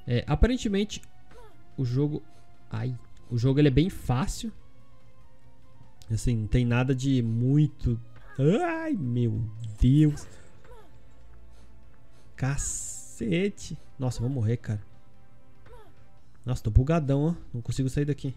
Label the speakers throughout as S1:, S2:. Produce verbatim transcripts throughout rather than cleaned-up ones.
S1: É, aparentemente, o jogo... Ai, o jogo ele é bem fácil. Assim, não tem nada de muito... Ai, meu Deus. Cacete. Nossa, eu vou morrer, cara. Nossa, tô bugadão, ó. Não consigo sair daqui.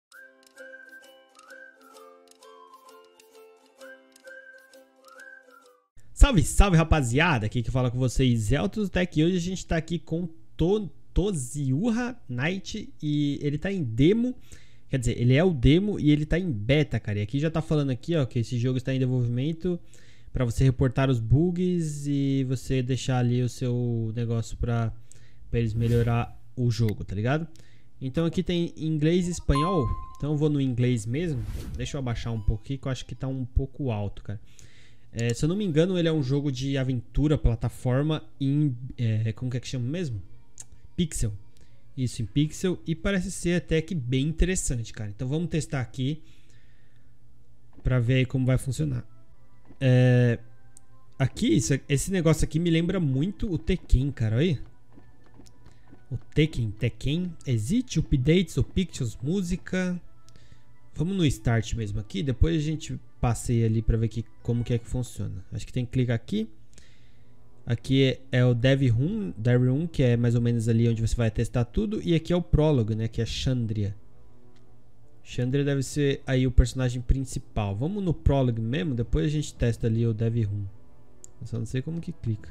S1: Salve, salve, rapaziada. Aqui que fala com vocês é o Tuzutec. E hoje a gente tá aqui com to Toziura Knight. E ele tá em demo. Quer dizer, ele é o demo e ele tá em beta, cara. E aqui já tá falando aqui, ó, que esse jogo está em desenvolvimento pra você reportar os bugs e você deixar ali o seu negócio pra, pra eles melhorar o jogo, tá ligado? Então aqui tem inglês e espanhol. Então eu vou no inglês mesmo. Deixa eu abaixar um pouquinho que eu acho que tá um pouco alto, cara. É, se eu não me engano, ele é um jogo de aventura, plataforma em... É, como que é que chama mesmo? Pixel. Isso, em pixel. E parece ser até que bem interessante, cara. Então vamos testar aqui pra ver aí como vai funcionar. É, aqui, isso, esse negócio aqui me lembra muito o Tekken, cara. Olha aí. O Tekken, Tekken. Existe updates ou pictures, música. Vamos no start mesmo aqui. Depois a gente passeia ali pra ver que, como que é que funciona. Acho que tem que clicar aqui. Aqui é, é o Dev Room, Dev Room, que é mais ou menos ali onde você vai testar tudo. E aqui é o prólogo, né? Que é Chandria. Chandria deve ser aí o personagem principal. Vamos no prólogo mesmo. Depois a gente testa ali o Dev Room. Eu só não sei como que clica.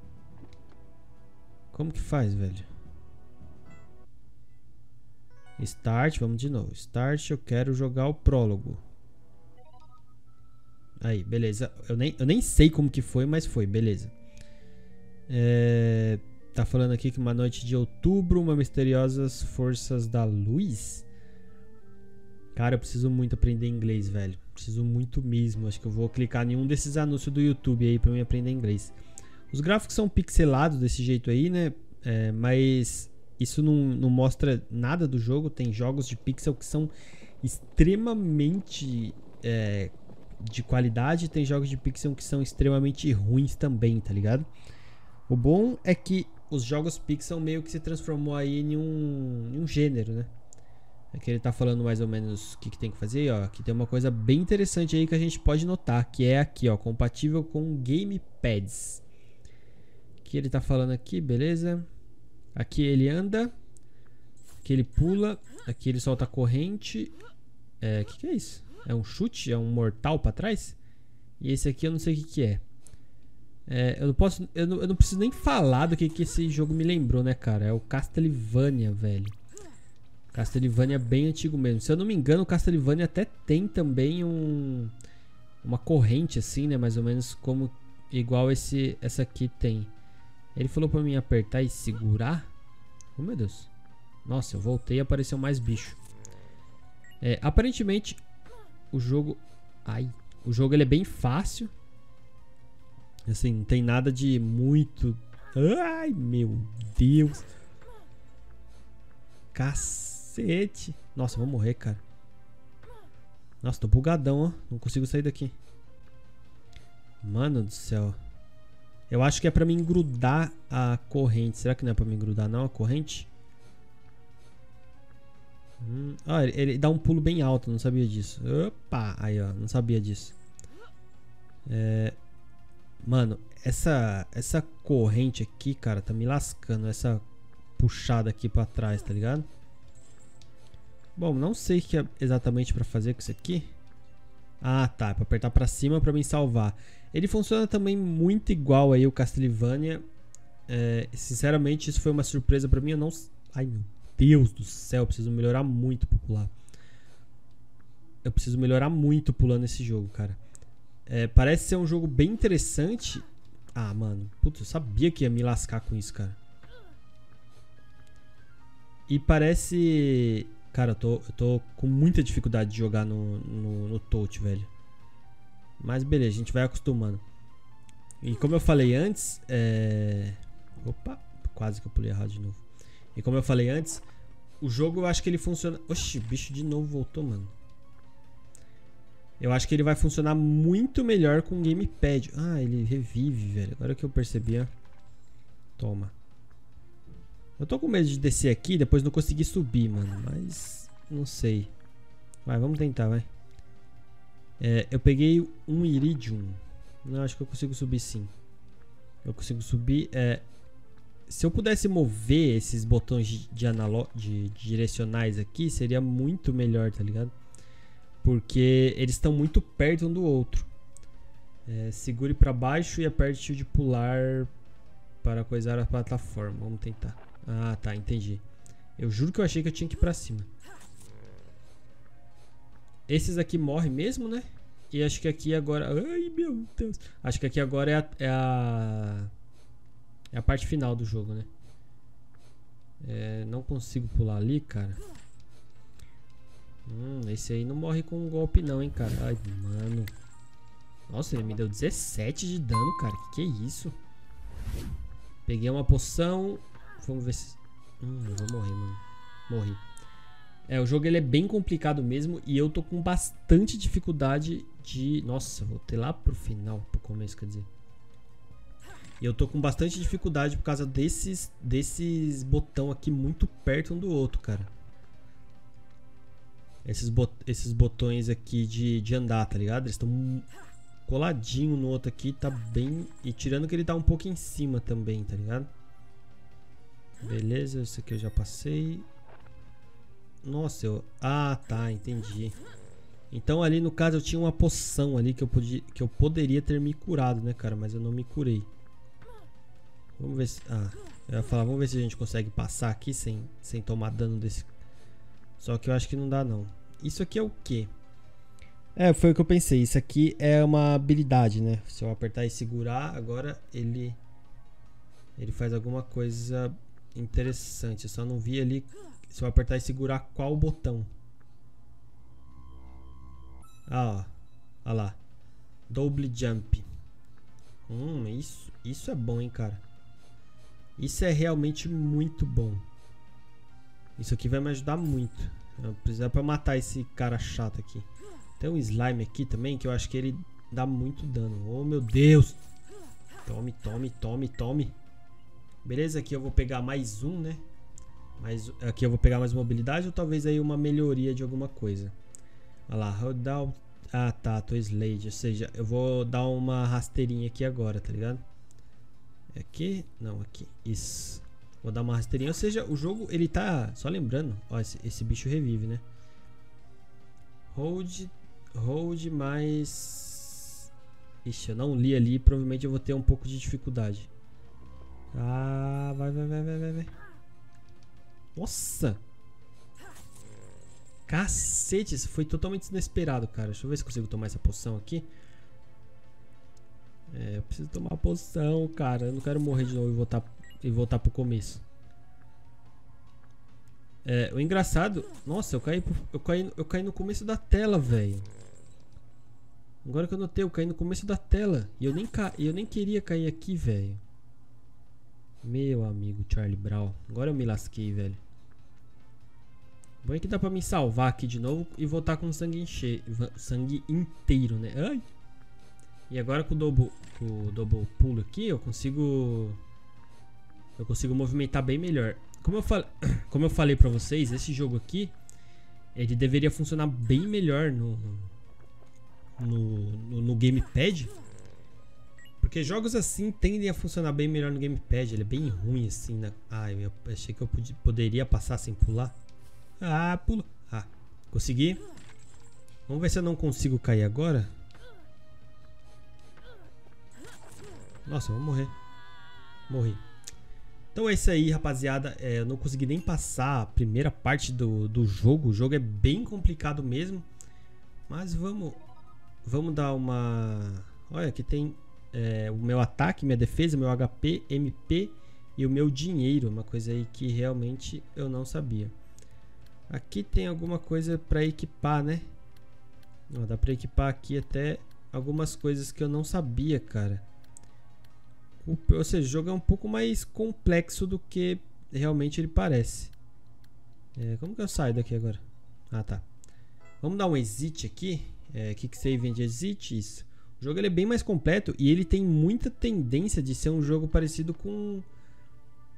S1: Como que faz, velho? Start, vamos de novo. Start, eu quero jogar o prólogo. Aí, beleza. Eu nem, eu nem sei como que foi, mas foi, beleza. É, tá falando aqui que uma noite de outubro, uma misteriosas forças da luz. Cara, eu preciso muito aprender inglês, velho. Preciso muito mesmo. Acho que eu vou clicar em um desses anúncios do YouTube aí pra mim aprender inglês. Os gráficos são pixelados desse jeito aí, né? É, mas isso não, não mostra nada do jogo. Tem jogos de pixel que são extremamente é, de qualidade. Tem jogos de pixel que são extremamente ruins também, tá ligado? O bom é que os jogos pixel meio que se transformou aí em um, em um gênero, né? Aqui ele tá falando mais ou menos o que, que tem que fazer, ó. Aqui tem uma coisa bem interessante aí que a gente pode notar, que é aqui, ó, compatível com gamepads. Aqui ele tá falando aqui, beleza? Aqui ele anda. Aqui ele pula. Aqui ele solta a corrente. É, o que, que é isso? É um chute? É um mortal pra trás? E esse aqui eu não sei o que, que é. É, eu não posso, eu não, eu não preciso nem falar do que, que esse jogo me lembrou, né, cara? É o Castlevania, velho. Castlevania bem antigo mesmo. Se eu não me engano, o Castlevania até tem também um, uma corrente assim, né? Mais ou menos como igual esse, essa aqui tem. Ele falou pra mim apertar e segurar. Oh, meu Deus. Nossa, eu voltei e apareceu mais bicho. É, aparentemente, o jogo... Ai, o jogo ele é bem fácil. Assim, não tem nada de muito... Ai, meu Deus. Cacete. Nossa, eu vou morrer, cara. Nossa, tô bugadão, ó. Não consigo sair daqui. Mano do céu. Eu acho que é pra mim grudar a corrente. Será que não é pra mim grudar, não, a corrente? Hum. Ah, ele, ele dá um pulo bem alto. Não sabia disso. Opa. Aí, ó. Não sabia disso. É... Mano, essa, essa corrente aqui, cara, tá me lascando. Essa puxada aqui pra trás, tá ligado? Bom, não sei o que é exatamente pra fazer com isso aqui. Ah, tá. É pra apertar pra cima pra me salvar. Ele funciona também muito igual aí o Castlevania. É, sinceramente, isso foi uma surpresa pra mim. Eu não... Ai, meu Deus do céu. Eu preciso melhorar muito pra pular. Eu preciso melhorar muito pulando esse jogo, cara. É, parece ser um jogo bem interessante. Ah, mano. Putz, eu sabia que ia me lascar com isso, cara. E parece... Cara, eu tô, eu tô com muita dificuldade de jogar no, no, no touch, velho. Mas beleza, a gente vai acostumando. E como eu falei antes, é... Opa, quase que eu pulei errado de novo. E como eu falei antes, o jogo eu acho que ele funciona... Oxi, o bicho de novo voltou, mano. Eu acho que ele vai funcionar muito melhor com o gamepad. Ah, ele revive, velho. Agora que eu percebi, ó. Toma. Eu tô com medo de descer aqui e depois não conseguir subir, mano. Mas não sei. Vai, vamos tentar, vai. É, eu peguei um Iridium. Não, acho que eu consigo subir sim. Eu consigo subir. É, se eu pudesse mover esses botões de, de, analog, de, de direcionais aqui, seria muito melhor, tá ligado? Porque eles estão muito perto um do outro. É, segure pra baixo e aperte o de pular para coisar a plataforma. Vamos tentar. Ah, tá, entendi. Eu juro que eu achei que eu tinha que ir pra cima. Esses aqui morrem mesmo, né? E acho que aqui agora... Ai, meu Deus. Acho que aqui agora é a... É a, é a parte final do jogo, né? É, não consigo pular ali, cara. Hum, esse aí não morre com um golpe não, hein, cara. Ai, mano. Nossa, ele me deu dezessete de dano, cara. Que que é isso? Peguei uma poção. Vamos ver se... Hum, eu vou morrer, mano. Morri. É, o jogo ele é bem complicado mesmo. E eu tô com bastante dificuldade de... Nossa, voltei lá pro final. Pro começo, quer dizer. E eu tô com bastante dificuldade por causa desses... Desses botão aqui muito perto um do outro, cara. Esses, bot... Esses botões aqui de, de andar, tá ligado? Eles estão... coladinho no outro aqui, tá bem... E tirando que ele tá um pouco em cima também, tá ligado? Beleza, isso aqui eu já passei. Nossa, eu... Ah, tá, entendi. Então ali no caso eu tinha uma poção ali que eu, podia... que eu poderia ter me curado, né, cara? Mas eu não me curei. Vamos ver se... Ah, eu ia falar, vamos ver se a gente consegue passar aqui sem, sem tomar dano desse... Só que eu acho que não dá, não. Isso aqui é o quê? É, foi o que eu pensei. Isso aqui é uma habilidade, né? Se eu apertar e segurar, agora ele ele faz alguma coisa interessante. Eu só não vi ali se eu apertar e segurar qual botão. Ah, ó. Olha lá. Double jump. Hum, isso, isso é bom, hein, cara. Isso é realmente muito bom. Isso aqui vai me ajudar muito. Eu vou precisar pra matar esse cara chato aqui. Tem um slime aqui também que eu acho que ele dá muito dano. Oh, meu Deus. Tome, tome, tome, tome. Beleza, aqui eu vou pegar mais um, né? Mas aqui eu vou pegar mais mobilidade ou talvez aí uma melhoria de alguma coisa. Olha lá, rodar. Ah, tá, tô Slade. Ou seja, eu vou dar uma rasteirinha aqui agora, tá ligado? Aqui? Não, aqui. Isso. Vou dar uma rasteirinha. Ou seja, o jogo, ele tá... Só lembrando, ó, esse, esse bicho revive, né? Hold... Hold mais... Ixi, eu não li ali. Provavelmente eu vou ter um pouco de dificuldade. Ah, vai, vai, vai, vai, vai, vai. Nossa! Cacete, isso foi totalmente inesperado, cara. Deixa eu ver se consigo tomar essa poção aqui. É, eu preciso tomar a poção, cara. Eu não quero morrer de novo e voltar, e voltar pro começo. É, o engraçado... Nossa, eu caí, eu caí, eu caí no começo da tela, velho. Agora que eu notei, eu caí no começo da tela. E eu nem, ca... eu nem queria cair aqui, velho. Meu amigo Charlie Brown. Agora eu me lasquei, velho. Bom é que dá pra me salvar aqui de novo e voltar com sangue enche... sangue inteiro, né? Ai. E agora com o double, com o double pulo aqui, eu consigo... Eu consigo movimentar bem melhor. Como eu, fal... Como eu falei pra vocês, esse jogo aqui, ele deveria funcionar bem melhor no... No, no, no gamepad. Porque jogos assim tendem a funcionar bem melhor no gamepad. Ele é bem ruim assim, né? Ah, eu achei que eu podia, poderia passar sem pular. Ah, pula. Ah, consegui. Vamos ver se eu não consigo cair agora. Nossa, eu vou morrer. Morri. Então é isso aí, rapaziada. É, eu não consegui nem passar a primeira parte do, do jogo. O jogo é bem complicado mesmo. Mas vamos... Vamos dar uma... Olha, aqui tem é, o meu ataque, minha defesa, meu H P, M P e o meu dinheiro. Uma coisa aí que realmente eu não sabia. Aqui tem alguma coisa para equipar, né? Ó, dá para equipar aqui até algumas coisas que eu não sabia, cara. O, ou seja, o jogo é um pouco mais complexo do que realmente ele parece. É, como que eu saio daqui agora? Ah, tá. Vamos dar um exit aqui. É, Kick Save and Exit, isso. O jogo ele é bem mais completo e ele tem muita tendência de ser um jogo parecido com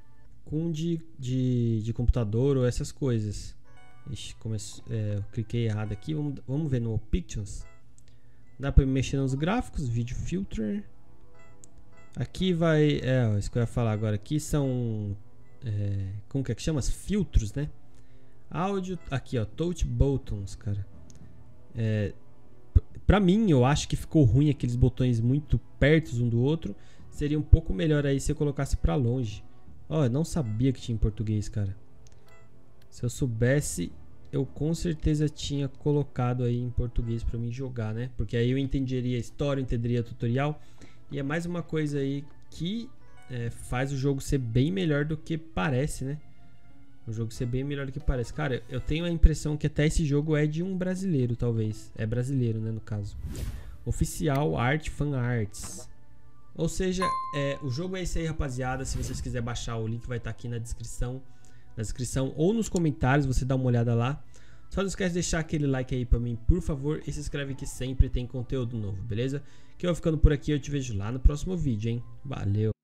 S1: com de, de, de computador ou essas coisas. Ixi, começou, é, eu cliquei errado aqui. Vamos, vamos ver no Pictures. Dá pra mexer nos gráficos, Video Filter. Aqui vai, é, isso que eu ia falar agora. Aqui são, é, como que é que chama? Filtros, né? Áudio, aqui ó, Touch Buttons, cara. É, pra mim, eu acho que ficou ruim aqueles botões muito perto um do outro. Seria um pouco melhor aí se eu colocasse pra longe. Ó, eu não sabia que tinha em português, cara. Se eu soubesse, eu com certeza tinha colocado aí em português pra mim jogar, né? Porque aí eu entenderia a história, entenderia o tutorial. E é mais uma coisa aí que é, faz o jogo ser bem melhor do que parece, né? O jogo ser bem melhor do que parece. Cara, eu tenho a impressão que até esse jogo é de um brasileiro, talvez. É brasileiro, né, no caso. Oficial Art Fan Arts. Ou seja, é, o jogo é esse aí, rapaziada. Se vocês quiserem baixar, o link vai estar aqui na descrição. Na descrição ou nos comentários, você dá uma olhada lá. Só não esquece de deixar aquele like aí pra mim, por favor. E se inscreve que sempre tem conteúdo novo, beleza? Que eu vou ficando por aqui, eu te vejo lá no próximo vídeo, hein? Valeu!